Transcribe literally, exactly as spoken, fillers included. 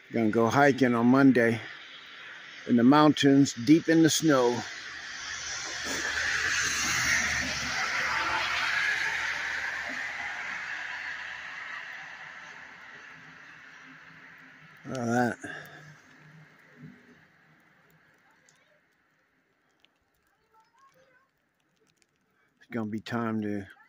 Gonna go hiking on Monday in the mountains, deep in the snow. Look at that. It's gonna be time to